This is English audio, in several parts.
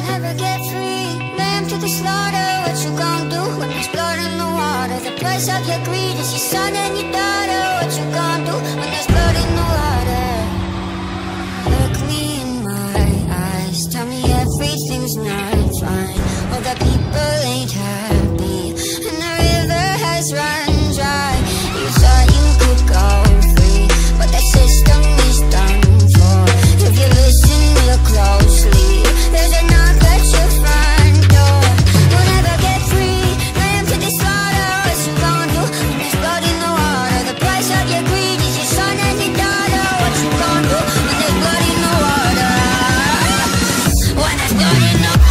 never get free. Lamb to the slaughter. What you gon' do when there's blood in the water? The price of your greed is your son and your daughter. What you gon' do when there's blood in the water? Look me in my eyes, tell me everything's not fine. All the people ain't happy, and the river has run dry. You thought you could go free, but that system is done for. If you listen real closely, there's a knock at your front door. You'll never get free, lamb to the slaughter. What you gon' do when there's blood in the water? The price of your greed is your son and your daughter. What you gon' do when there's blood in the water? When there's blood in the water.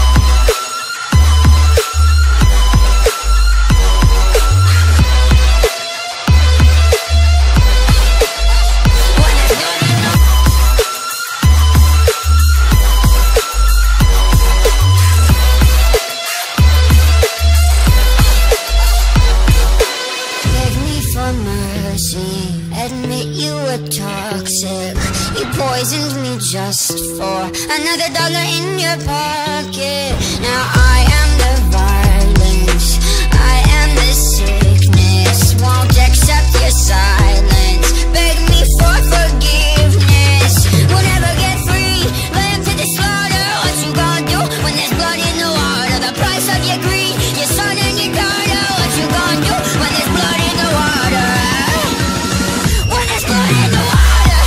Admit you were toxic. You poisoned me just for another dollar in your pocket. Now I am the violence, I am the sickness. Won't accept your silence, beg me for forgiveness. We'll never get free, lamb to the slaughter. What you gon' do when there's blood in the water? The price of your greed, your son and your daughter. What you gon' do when there's blood in the water? Blood in the water.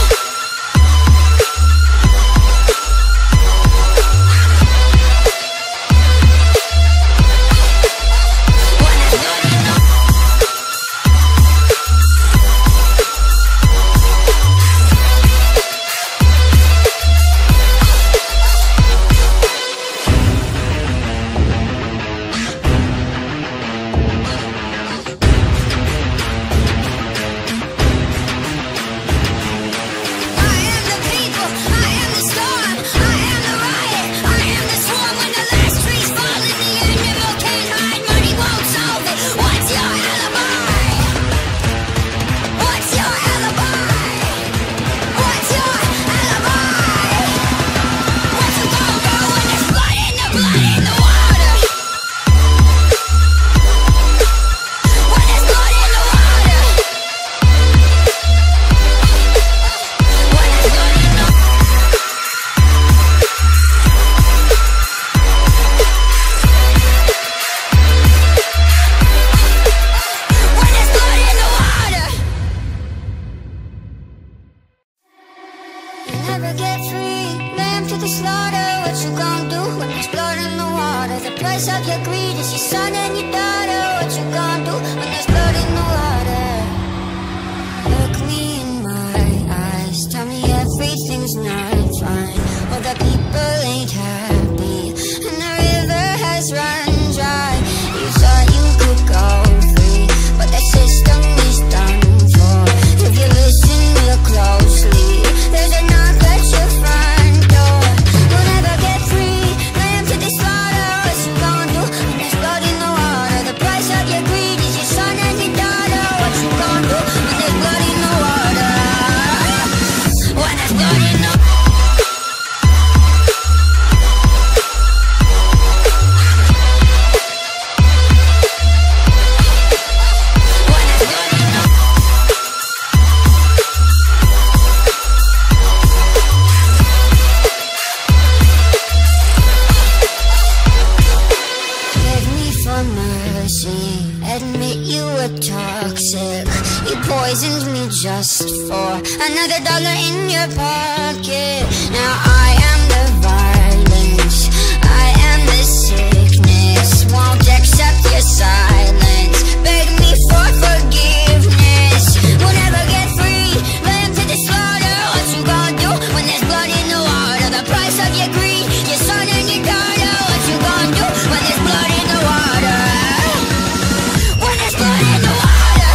Never get free, lamb to the slaughter. What you gon' do when there's blood in the water? The price of your greed is your son and your daughter. What you gon' do when there's blood in the water? Look me in my eyes, tell me everything's not fine. All the people ain't happy, and the river has run dry. You thought you could go free, but that system is done for. If you listen real closely, there's a knock at your front door. You'll never get free, lamb to the slaughter. What you gon' do when there's blood in the water? The price of your greed is your son and your daughter. What you gon' do when there's blood in the water? When there's blood in the water. Admit you were toxic. You poisoned me just for another dollar in your pocket. Now I am the violence, I am the sickness. Won't accept your silence, beg me for forgiveness. We'll never get free, lamb to the slaughter. What you gon' do when there's blood in the water? The price of your greed, your son and your daughter. What you gon' do when there's blood in the water? Blood in the water.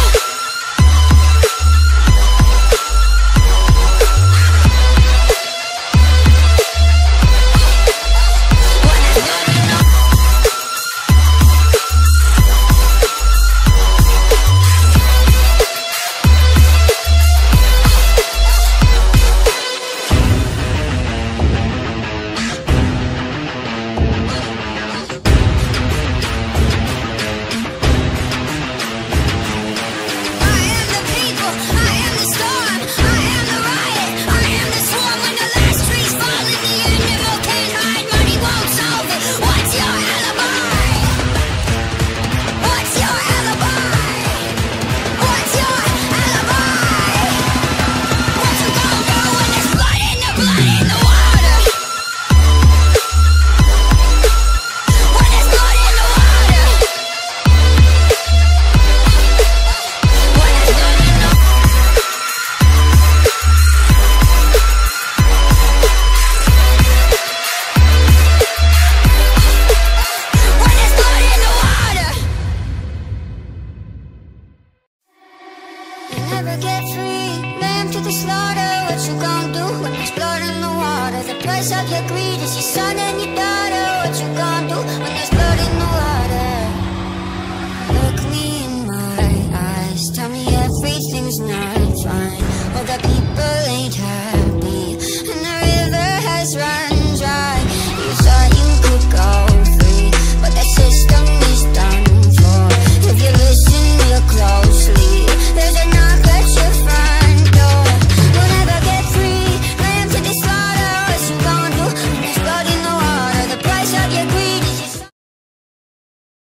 everything's not fine. All the people